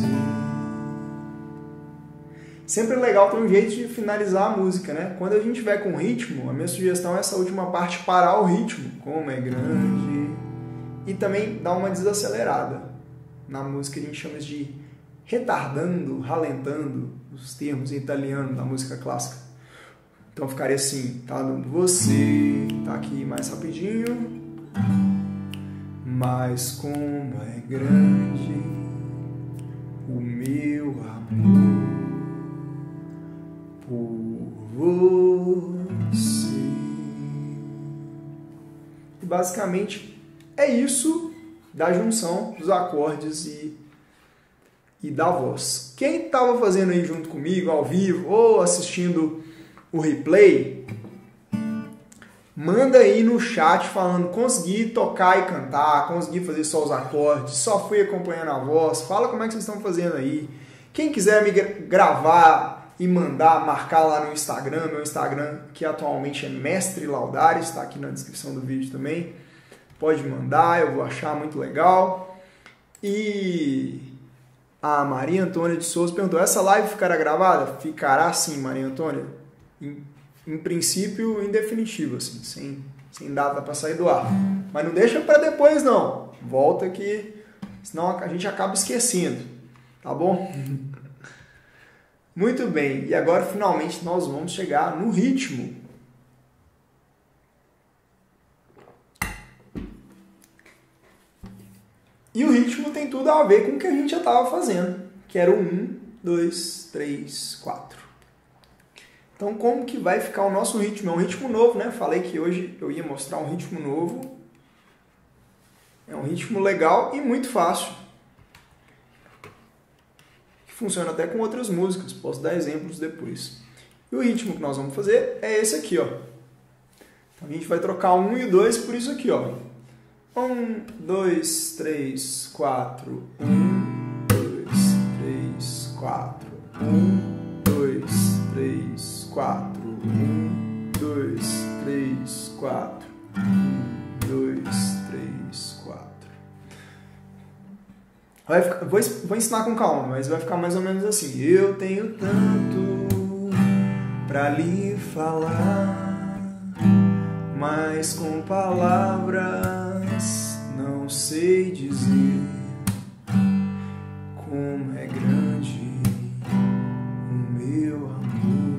Sempre é legal ter um jeito de finalizar a música, né? Quando a gente tiver com ritmo, a minha sugestão é essa última parte parar o ritmo. Como é grande. E também dar uma desacelerada. Na música a gente chama de retardando, ralentando, os termos em italiano da música clássica. Então ficaria assim, tá? Você, tá aqui mais rapidinho. Mas como é grande o meu amor por você. E basicamente é isso da junção dos acordes e, e da voz. Quem estava fazendo aí junto comigo, ao vivo, ou assistindo o replay, manda aí no chat falando: consegui tocar e cantar, consegui fazer só os acordes, só fui acompanhando a voz. Fala como é que vocês estão fazendo aí. Quem quiser me gravar e mandar, marcar lá no Instagram, meu Instagram, que atualmente é Mestre Laudares, está aqui na descrição do vídeo também. Pode mandar, eu vou achar muito legal. E a Maria Antônia de Souza perguntou: essa live ficará gravada? Ficará sim, Maria Antônia. Em, em princípio, em definitivo, assim, sem, sem data para sair do ar. Mas não deixa para depois, não. Volta que senão a gente acaba esquecendo. Tá bom? Muito bem. E agora, finalmente, nós vamos chegar no ritmo. E o ritmo tem tudo a ver com o que a gente já estava fazendo, que era o um, dois, três, quatro. Então, como que vai ficar o nosso ritmo? É um ritmo novo, né? Falei que hoje eu ia mostrar um ritmo novo. É um ritmo legal e muito fácil. Que funciona até com outras músicas. Posso dar exemplos depois. E o ritmo que nós vamos fazer é esse aqui, ó. Então, a gente vai trocar o um e o dois por isso aqui, ó. Um, dois, três, quatro. Um, dois, três, quatro. Um, dois, três, quatro. Um, dois, três, quatro. Um, dois, três, quatro. Vai ficar, vou, vou ensinar com calma, mas vai ficar mais ou menos assim. Eu tenho tanto pra lhe falar, mas com palavras não sei dizer como é grande o meu amor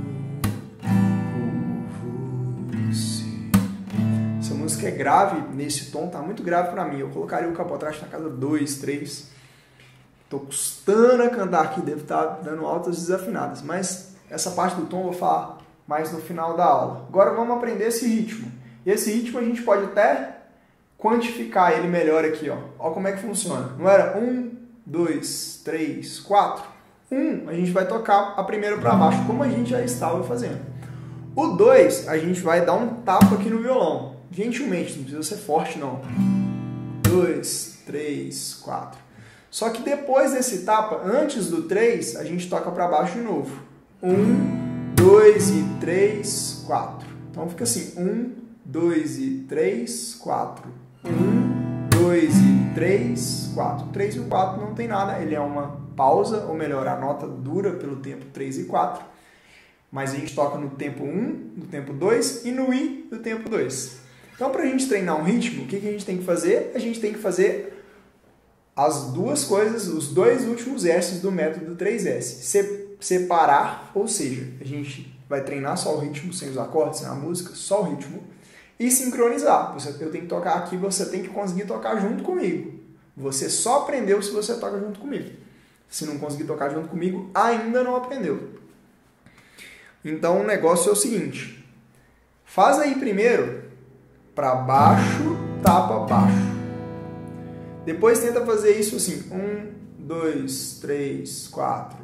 por você. Essa música é grave nesse tom, tá muito grave pra mim. Eu colocaria o capotraste na casa dois, três. Tô custando a cantar aqui, devo estar dando altas desafinadas, mas essa parte do tom eu vou falar mais no final da aula. Agora vamos aprender esse ritmo. E esse ritmo a gente pode até quantificar ele melhor aqui, ó. Ó como é que funciona. Não era um, dois, três, quatro? Um, a gente vai tocar a primeira para baixo, como a gente já estava fazendo. O dois, a gente vai dar um tapa aqui no violão. Gentilmente, não precisa ser forte, não. Dois, três, quatro. Só que depois desse tapa, antes do três, a gente toca para baixo de novo. Um, dois e três, quatro. Então fica assim, um, dois e três, quatro. Um, dois e três, quatro. três e o quatro não tem nada, ele é uma pausa, ou melhor, a nota dura pelo tempo três e quatro. Mas a gente toca no tempo um, no tempo dois e no I do tempo dois. Então, para a gente treinar um ritmo, o que, que a gente tem que fazer? A gente tem que fazer as duas coisas, os dois últimos S's do método três S. Se, separar, ou seja, a gente vai treinar só o ritmo, sem os acordes, sem a música, só o ritmo. E sincronizar. Você, eu tenho que tocar aqui, você tem que conseguir tocar junto comigo. Você só aprendeu se você toca junto comigo. Se não conseguir tocar junto comigo, ainda não aprendeu. Então, o negócio é o seguinte. Faz aí primeiro para baixo, tapa, baixo. Depois tenta fazer isso assim. Um, dois, três, quatro.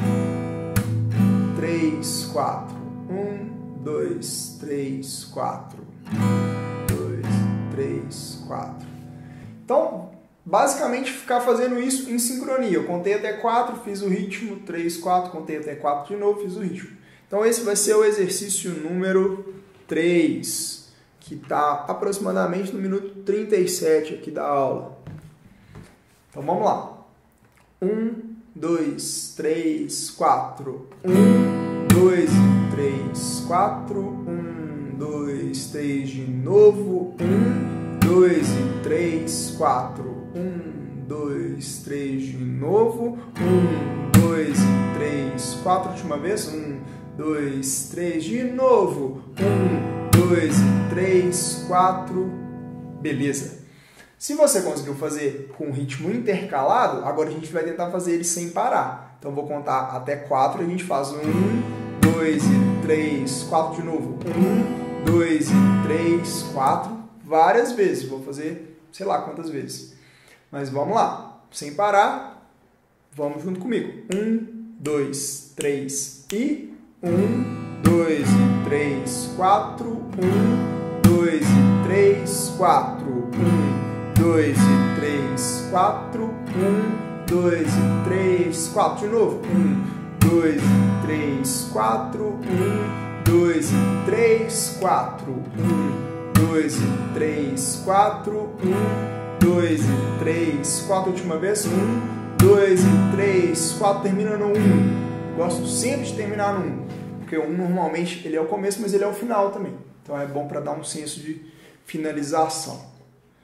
Três, quatro. Um, dois, três, quatro. Dois, três, quatro. Então, basicamente ficar fazendo isso em sincronia. Eu contei até quatro, fiz o ritmo. três, quatro, contei até quatro de novo, fiz o ritmo. Então, esse vai ser o exercício número três, que está aproximadamente no minuto trinta e sete aqui da aula. Então, vamos lá. um, dois, três, quatro. um, dois, três, quatro. um, dois, três de novo. um, dois e três, quatro. um, dois, três de novo. um, dois e três, quatro. Última vez. um, dois, três de novo. um, dois e três, quatro. Beleza. Se você conseguiu fazer com ritmo intercalado, agora a gente vai tentar fazer ele sem parar. Então, vou contar até quatro e a gente faz um, dois e três, quatro de novo. um, dois e três, quatro, várias vezes. Vou fazer, sei lá quantas vezes. Mas vamos lá. Sem parar, vamos junto comigo. um, dois, três e... um, dois e três, quatro. um, dois e três, quatro. um, dois e três, quatro. um, dois e três, quatro. De novo. um, dois e três, quatro. um, dois e três, quatro. um, dois e três, quatro. um, dois e três, quatro. Última vez. um, dois e três, quatro. Termina no um. Gosto sempre de terminar no um. Porque o um normalmente ele é o começo, mas ele é o final também. Então é bom para dar um senso de finalização.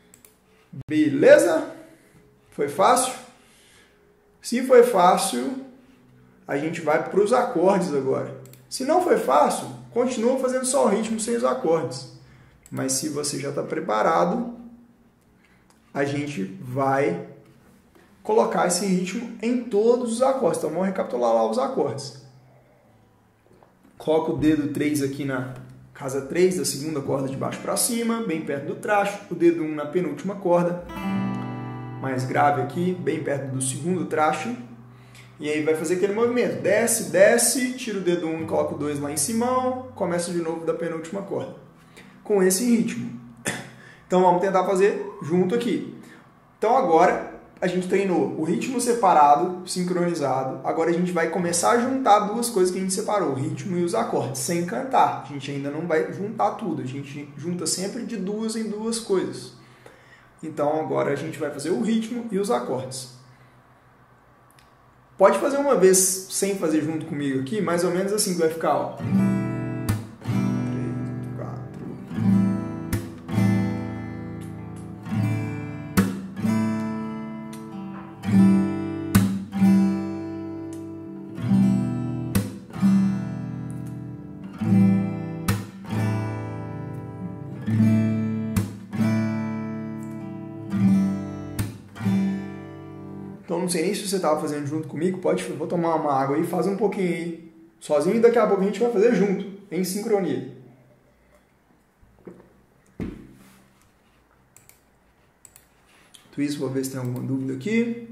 Beleza? Foi fácil? Se foi fácil, a gente vai para os acordes agora. Se não foi fácil, continua fazendo só o ritmo sem os acordes. Mas se você já está preparado, a gente vai colocar esse ritmo em todos os acordes. Então vamos recapitular lá os acordes. Coloca o dedo três aqui na casa três da segunda corda de baixo para cima, bem perto do traste. O dedo um na penúltima corda, mais grave aqui, bem perto do segundo traste. E aí vai fazer aquele movimento. Desce, desce, tira o dedo um e coloca o dois lá em cima. Começa de novo da penúltima corda. Com esse ritmo. Então vamos tentar fazer junto aqui. Então agora a gente treinou o ritmo separado, sincronizado. Agora a gente vai começar a juntar duas coisas que a gente separou, o ritmo e os acordes, sem cantar. A gente ainda não vai juntar tudo, a gente junta sempre de duas em duas coisas. Então agora a gente vai fazer o ritmo e os acordes. Pode fazer uma vez sem fazer junto comigo aqui, mais ou menos assim que vai ficar, ó. Então não sei nem se você estava fazendo junto comigo, pode, vou tomar uma água aí, faz um pouquinho aí, sozinho, e daqui a pouco a gente vai fazer junto, em sincronia. Tudo isso, vou ver se tem alguma dúvida aqui.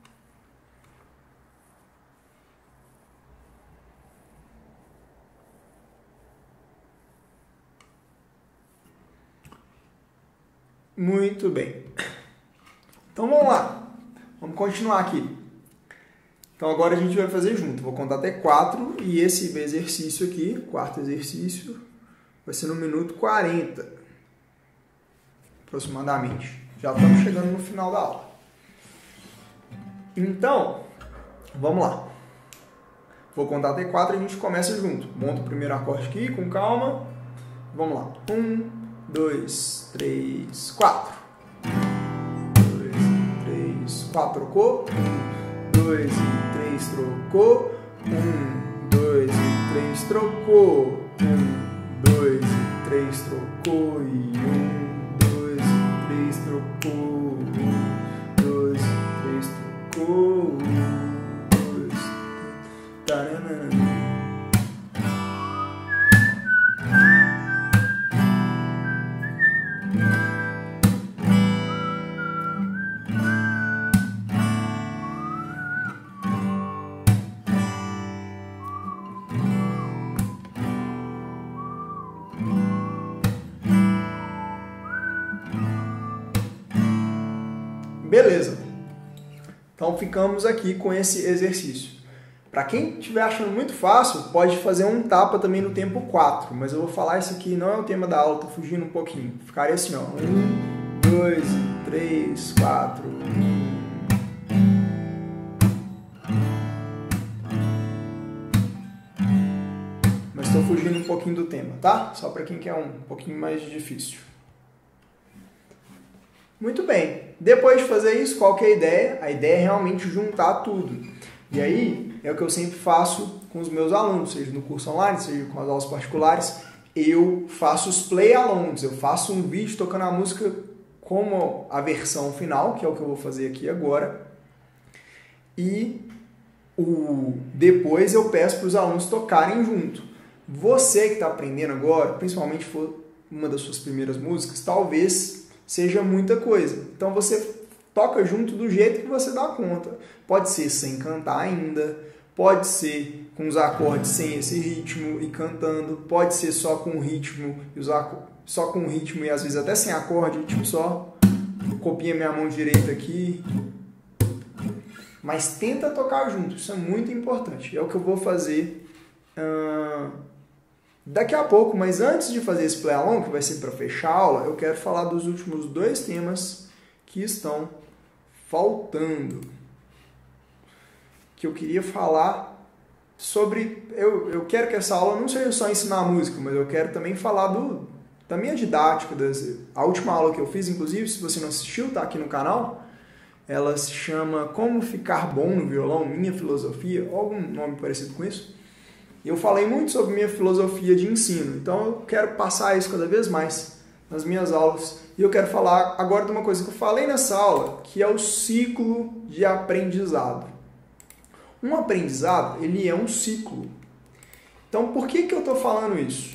Muito bem. Então vamos lá. Vamos continuar aqui. Então agora a gente vai fazer junto. Vou contar até quatro e esse exercício aqui, quarto exercício, vai ser no minuto quarenta, aproximadamente. Já estamos chegando no final da aula. Então, vamos lá. Vou contar até quatro e a gente começa junto. Monta o primeiro acorde aqui, com calma. Vamos lá. Um, dois, três, quatro. Um, dois, três, quatro, trocou. Um, dois e três, trocou. Um, dois e três, trocou. Um, dois e três, trocou. E um, dois e três, trocou. Um, dois e três, trocou. Um, dois, taranana. Beleza. Então ficamos aqui com esse exercício. Para quem estiver achando muito fácil, pode fazer um tapa também no tempo quatro, mas eu vou falar isso aqui, não é o tema da aula, tô fugindo um pouquinho. Ficaria assim, ó. Um, dois, três, quatro. Mas estou fugindo um pouquinho do tema, tá? Só para quem quer um pouquinho mais difícil. Muito bem. Depois de fazer isso, qual que é a ideia? A ideia é realmente juntar tudo. E aí, é o que eu sempre faço com os meus alunos, seja no curso online, seja com as aulas particulares. Eu faço os play alongs, eu faço um vídeo tocando a música como a versão final, que é o que eu vou fazer aqui agora. E o... depois eu peço para os alunos tocarem junto. Você que está aprendendo agora, principalmente se for uma das suas primeiras músicas, talvez seja muita coisa. Então você toca junto do jeito que você dá conta. Pode ser sem cantar ainda, pode ser com os acordes sem esse ritmo e cantando, pode ser só com ritmo e os acordes, só com ritmo e às vezes até sem acorde, tipo só copia minha mão direita aqui. Mas tenta tocar junto, isso é muito importante. É o que eu vou fazer uh, daqui a pouco, mas antes de fazer esse play along, que vai ser para fechar a aula, eu quero falar dos últimos dois temas que estão faltando. Que eu queria falar sobre... Eu, eu quero que essa aula não seja só ensinar música, mas eu quero também falar do, da minha didática. Das, a última aula que eu fiz, inclusive, se você não assistiu, tá aqui no canal. Ela se chama Como Ficar Bom no Violão, Minha Filosofia, ou algum nome parecido com isso. Eu falei muito sobre minha filosofia de ensino, então eu quero passar isso cada vez mais nas minhas aulas. E eu quero falar agora de uma coisa que eu falei nessa aula, que é o ciclo de aprendizado. Um aprendizado, ele é um ciclo. Então, por que que eu estou falando isso?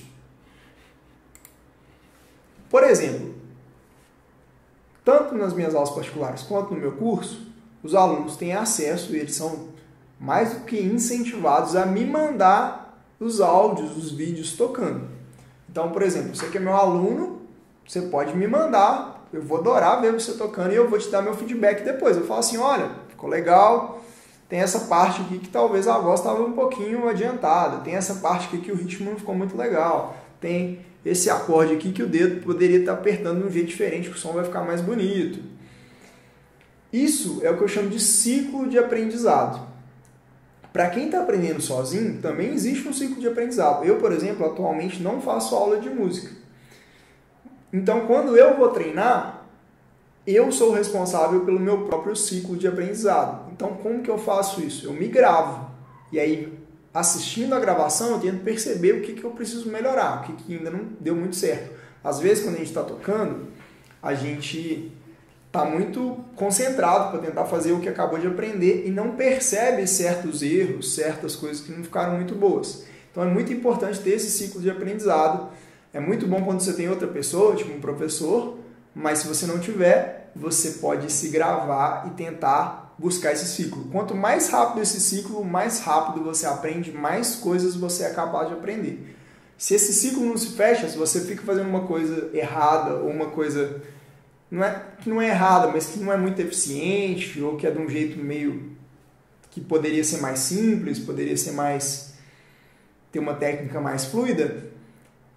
Por exemplo, tanto nas minhas aulas particulares quanto no meu curso, os alunos têm acesso, e eles são mais do que incentivados a me mandar os áudios, os vídeos tocando. Então, por exemplo, você que é meu aluno, você pode me mandar, eu vou adorar ver você tocando e eu vou te dar meu feedback depois. Eu falo assim, olha, ficou legal, tem essa parte aqui que talvez a voz estava um pouquinho adiantada, tem essa parte aqui que o ritmo não ficou muito legal, tem esse acorde aqui que o dedo poderia estar apertando de um jeito diferente, que o som vai ficar mais bonito. Isso é o que eu chamo de ciclo de aprendizado. Para quem está aprendendo sozinho, também existe um ciclo de aprendizado. Eu, por exemplo, atualmente não faço aula de música. Então, quando eu vou treinar, eu sou o responsável pelo meu próprio ciclo de aprendizado. Então, como que eu faço isso? Eu me gravo. E aí, assistindo a gravação, eu tento perceber o que, que eu preciso melhorar, o que, que ainda não deu muito certo. Às vezes, quando a gente está tocando, a gente está muito concentrado para tentar fazer o que acabou de aprender e não percebe certos erros, certas coisas que não ficaram muito boas. Então é muito importante ter esse ciclo de aprendizado. É muito bom quando você tem outra pessoa, tipo um professor, mas se você não tiver, você pode se gravar e tentar buscar esse ciclo. Quanto mais rápido esse ciclo, mais rápido você aprende, mais coisas você é capaz de aprender. Se esse ciclo não se fecha, se você fica fazendo uma coisa errada ou uma coisa... Não é, que não é errada, mas que não é muito eficiente, ou que é de um jeito meio que poderia ser mais simples, poderia ser mais ter uma técnica mais fluida,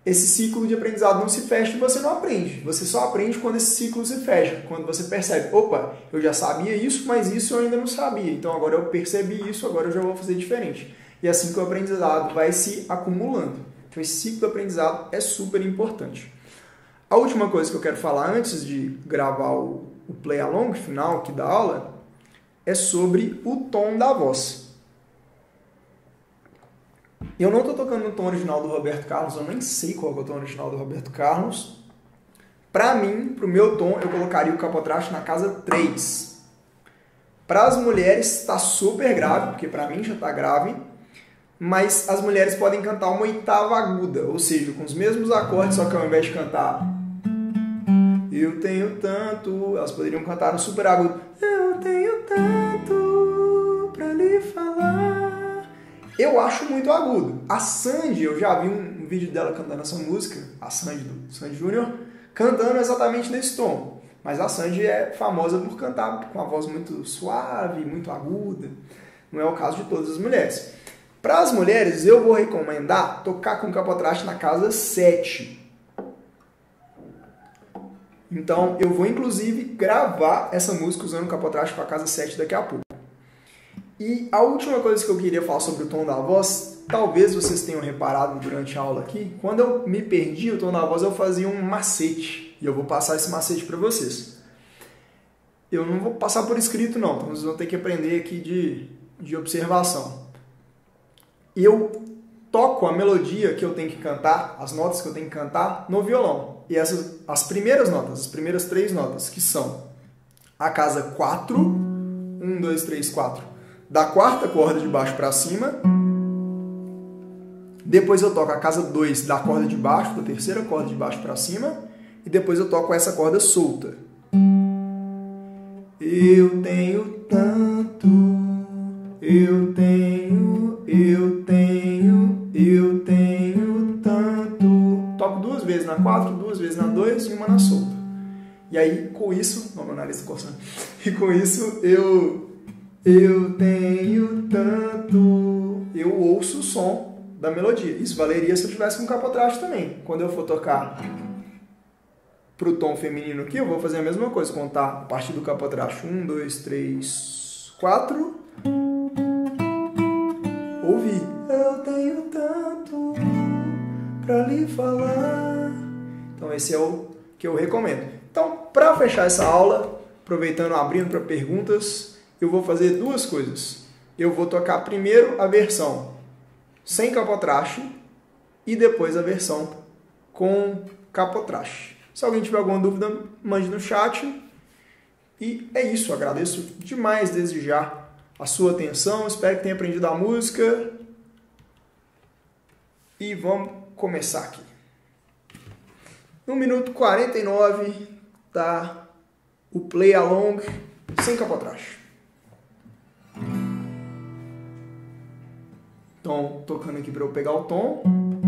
esse ciclo de aprendizado não se fecha e você não aprende. Você só aprende quando esse ciclo se fecha, quando você percebe, opa, eu já sabia isso, mas isso eu ainda não sabia. Então agora eu percebi isso, agora eu já vou fazer diferente. E assim que o aprendizado vai se acumulando. Então esse ciclo de aprendizado é super importante. A última coisa que eu quero falar antes de gravar o, o play along final aqui da aula é sobre o tom da voz. Eu não estou tocando no tom original do Roberto Carlos, eu nem sei qual é o tom original do Roberto Carlos. Para mim, para o meu tom, eu colocaria o capotraste na casa três. Para as mulheres está super grave, porque para mim já está grave, mas as mulheres podem cantar uma oitava aguda, ou seja, com os mesmos acordes, só que ao invés de cantar eu tenho tanto, elas poderiam cantar no super agudo. Eu tenho tanto pra lhe falar. Eu acho muito agudo. A Sandy, eu já vi um, um vídeo dela cantando essa música, a Sandy do Sandy Júnior, cantando exatamente nesse tom. Mas a Sandy é famosa por cantar com uma voz muito suave, muito aguda. Não é o caso de todas as mulheres. Para as mulheres, eu vou recomendar tocar com capotraste na casa sete. Então, eu vou inclusive gravar essa música usando o capotraste com a casa sete daqui a pouco. E a última coisa que eu queria falar sobre o tom da voz, talvez vocês tenham reparado durante a aula aqui, quando eu me perdi o tom da voz, eu fazia um macete. E eu vou passar esse macete para vocês. Eu não vou passar por escrito não, então vocês vão ter que aprender aqui de, de observação. Eu toco a melodia que eu tenho que cantar, as notas que eu tenho que cantar no violão. E essas, as primeiras notas, as primeiras três notas, que são a casa quatro, um, dois, três, quatro, da quarta corda de baixo para cima. Depois eu toco a casa dois da corda de baixo, da terceira corda de baixo para cima. E depois eu toco essa corda solta. Eu tenho tanto, eu tenho, eu tenho, eu tenho tanto. Toco duas vezes na quatro, duas vezes na dois e uma na solta. E aí, com isso, não, meu nariz está coçando. E com isso, eu, eu tenho tanto, eu ouço o som da melodia. Isso valeria se eu tivesse com capotraste também. Quando eu for tocar pro tom feminino aqui, eu vou fazer a mesma coisa, contar a partir do capotraste. Um, dois, três, quatro. Ouvir. Eu tenho tanto pra lhe falar. Então esse é o que eu recomendo. Então, para fechar essa aula, aproveitando, abrindo para perguntas, eu vou fazer duas coisas. Eu vou tocar primeiro a versão sem capotraste e depois a versão com capotraste. Se alguém tiver alguma dúvida, mande no chat. E é isso, agradeço demais desde já a sua atenção, espero que tenha aprendido a música. E vamos começar aqui. No minuto quarenta e nove tá o play along sem capotraste. Então, tocando aqui para eu pegar o tom.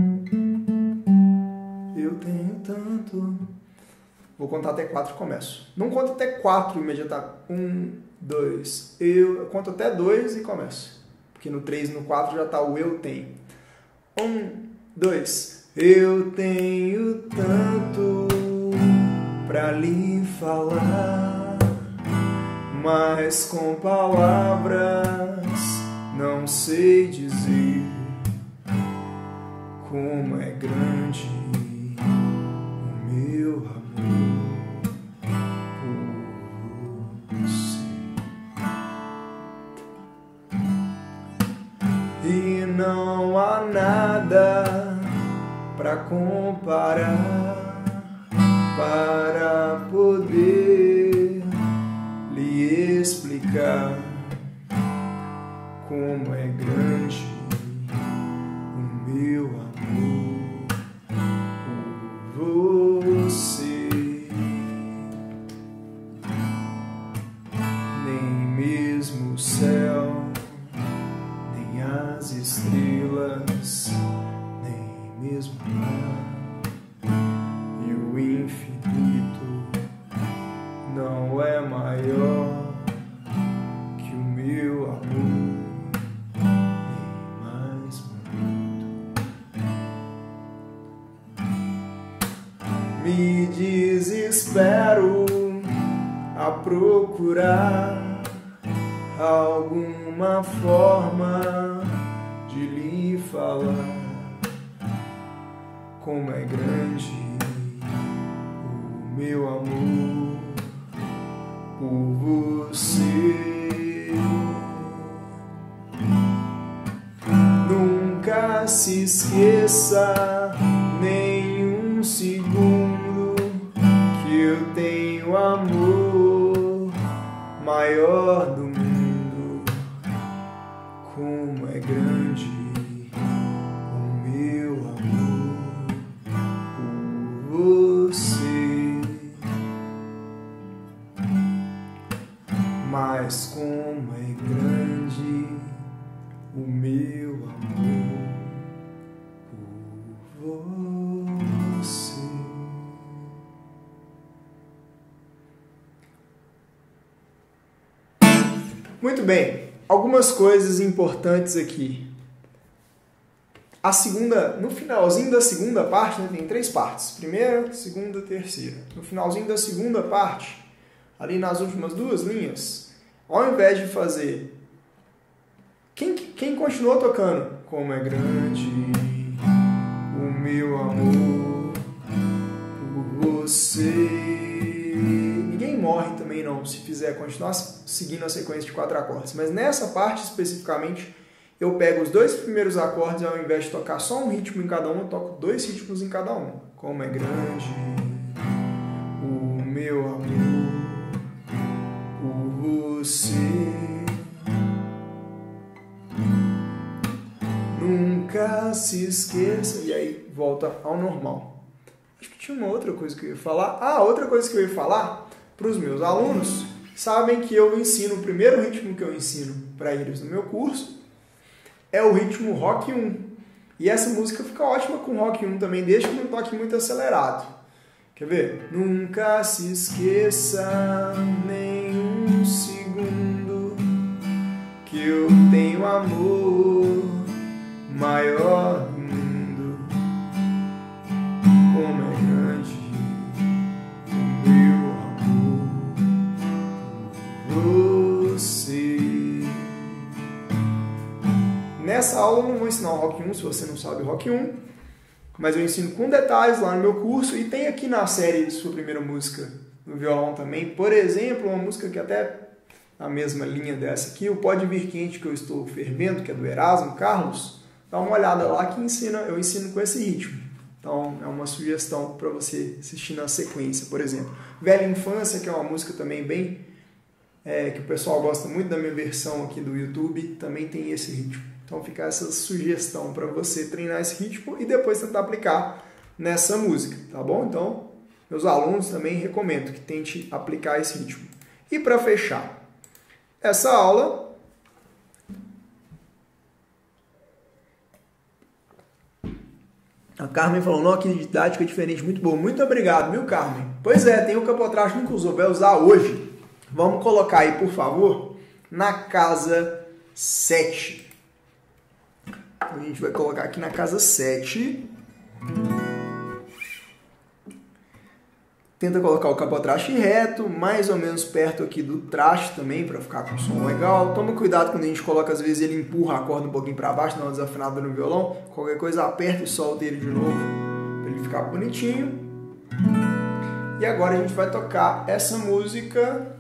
Eu tenho tanto. Vou contar até quatro e começo. Não conto até quatro imediatamente. Um, dois. Eu, eu conto até dois e começo. Porque no três e no quatro já está o eu tenho. Um, dois. Eu tenho tanto pra lhe falar, mas com palavras não sei dizer como é grande o meu amor por você. E não há nada pra comparar, para poder lhe explicar como é grande o meu amor por você. Nem mesmo o céu, nem as estrelas, nem mesmo o mar e o infinito não é maior que o meu amor, nem mais bonito. me desespero a procurar alguma forma de lhe falar como é grande o meu amor por você. Nunca se esqueça nem um segundo que eu tenho amor maior do mundo. Como é grande o meu amor por você. Mas como é grande o meu amor por você. Muito bem, algumas coisas importantes aqui. A segunda, no finalzinho da segunda parte, né, tem três partes. Primeira, segunda, terceira. No finalzinho da segunda parte, ali nas últimas duas linhas, ao invés de fazer... Quem, quem continuou tocando? Como é grande o meu amor por você. Ninguém morre também não, se fizer continuar seguindo a sequência de quatro acordes. Mas nessa parte especificamente, eu pego os dois primeiros acordes e ao invés de tocar só um ritmo em cada um, eu toco dois ritmos em cada um. Como é grande o meu amor por você. Nunca se esqueça. E aí volta ao normal. Acho que tinha uma outra coisa que eu ia falar. Ah, outra coisa que eu ia falar para os meus alunos. Sabem que eu ensino, o primeiro ritmo que eu ensino para eles no meu curso é o ritmo Rock um. E essa música fica ótima com Rock um também, desde que não toque muito acelerado. Quer ver? Nunca se esqueça nem um segundo que eu tenho amor maior do mundo. Como é grande o meu amor por você. Nessa aula eu não vou ensinar o Rock um, se você não sabe o Rock um, mas eu ensino com detalhes lá no meu curso, e tem aqui na série de sua primeira música no violão também, por exemplo, uma música que até a mesma linha dessa aqui, o Pode Vir Quente que eu estou fervendo, que é do Erasmo Carlos. Dá uma olhada lá que ensina, eu ensino com esse ritmo. Então é uma sugestão para você assistir na sequência, por exemplo. Velha Infância, que é uma música também bem... É, que o pessoal gosta muito da minha versão aqui do YouTube, também tem esse ritmo. Então fica essa sugestão para você treinar esse ritmo e depois tentar aplicar nessa música, tá bom? Então, meus alunos também recomendo que tente aplicar esse ritmo. E para fechar essa aula... A Carmen falou, não, que didática diferente, muito boa. Muito obrigado, viu, Carmen? Pois é, tem o capotraste que nunca usou, vai usar hoje. Vamos colocar aí, por favor, na casa sete. A gente vai colocar aqui na casa sete. Tenta colocar o capotraste reto, mais ou menos perto aqui do traste também, para ficar com som legal. Toma cuidado quando a gente coloca, às vezes ele empurra a corda um pouquinho para baixo, dá uma desafinada no violão. Qualquer coisa aperta e solta ele de novo, para ele ficar bonitinho. E agora a gente vai tocar essa música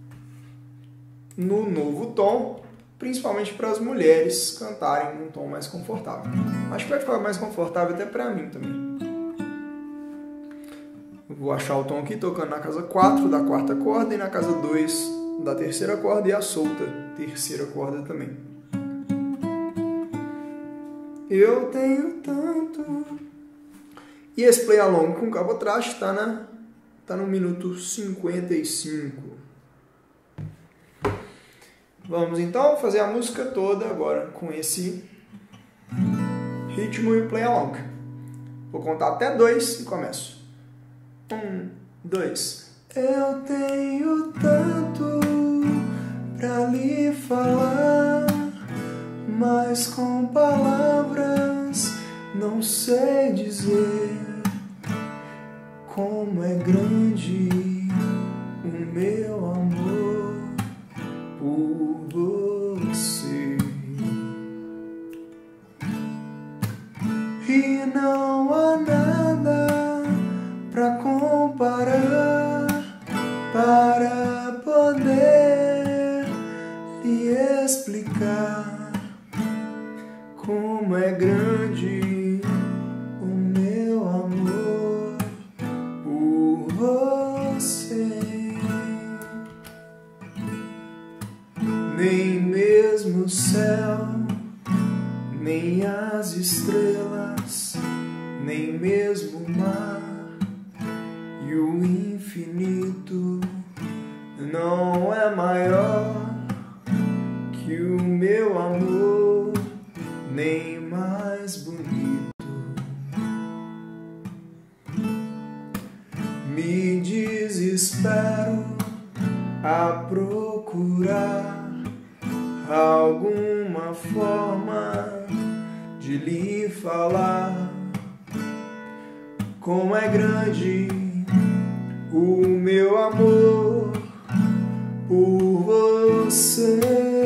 no novo tom, principalmente para as mulheres cantarem num tom mais confortável. Acho que vai ficar mais confortável até para mim também. Vou achar o tom aqui tocando na casa quatro da quarta corda e na casa dois da terceira corda e a solta terceira corda também. Eu tenho tanto... E esse play along com capotraste está na, tá no minuto cinquenta e cinco. Vamos então fazer a música toda agora com esse ritmo e play along. Vou contar até dois e começo. Um, dois. Eu tenho tanto pra lhe falar, mas com palavras não sei dizer como é grande o meu amor por você. E não há nada pra comparar, para poder lhe explicar como é grande o meu amor por você. Nem mesmo o céu, nem as estrelas, nem mesmo o mar e o infinito não é maior que o meu amor, nem mais bonito. Me desespero a procurar alguma forma de lhe falar como é grande o meu amor por você.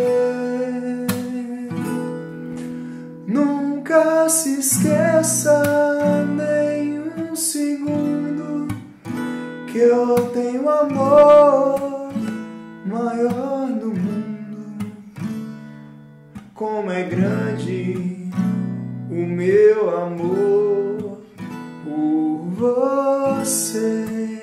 Nunca se esqueça nem um segundo que eu tenho amor maior no mundo. Como é grande o meu amor por você.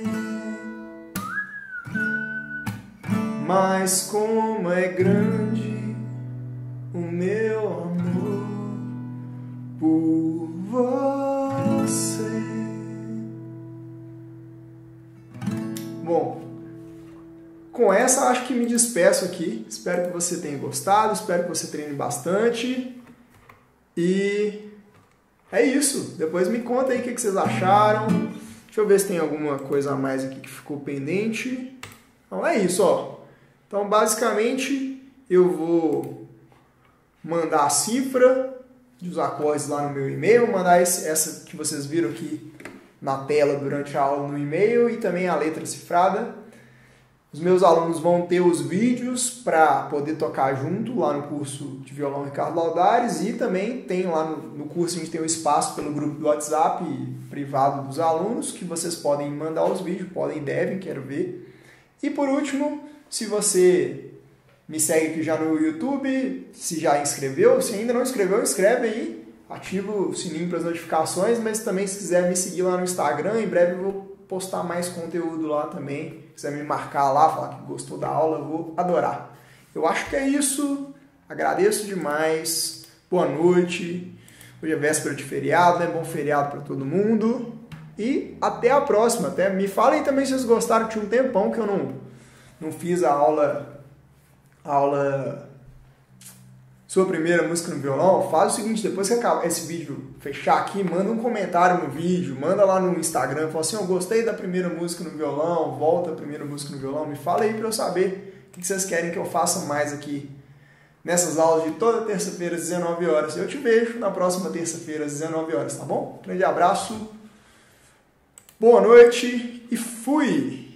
Mas como é grande o meu amor por você. Bom, com essa acho que me despeço aqui. Espero que você tenha gostado, espero que você treine bastante. E é isso. Depois me conta aí o que vocês acharam. Deixa eu ver se tem alguma coisa a mais aqui que ficou pendente. Então é isso, ó. Então basicamente eu vou mandar a cifra dos acordes lá no meu e-mail, vou mandar esse, essa que vocês viram aqui na tela durante a aula no e-mail e também a letra cifrada. Os meus alunos vão ter os vídeos para poder tocar junto lá no curso de violão Ricardo Laudares e também tem lá no, no curso a gente tem um espaço pelo grupo do WhatsApp privado dos alunos que vocês podem mandar os vídeos, podem e devem, quero ver. E por último, se você me segue aqui já no YouTube, se já inscreveu, se ainda não inscreveu, inscreve aí, ativa o sininho para as notificações, mas também se quiser me seguir lá no Instagram, em breve eu vou postar mais conteúdo lá também. Se quiser me marcar lá, falar que gostou da aula, eu vou adorar. Eu acho que é isso, agradeço demais, boa noite, hoje é véspera de feriado, né? Bom feriado para todo mundo e até a próxima. Até me falem também se vocês gostaram, tinha um tempão que eu não, não fiz a aula, a aula sua primeira música no violão. Faz o seguinte, depois que acabar esse vídeo fechar aqui, manda um comentário no vídeo, manda lá no Instagram, fala assim, eu gostei da primeira música no violão, volta a primeira música no violão, me fala aí para eu saber o que vocês querem que eu faça mais aqui nessas aulas de toda terça-feira às dezenove horas. Eu te vejo na próxima terça-feira às dezenove horas, tá bom? Grande abraço, boa noite e fui!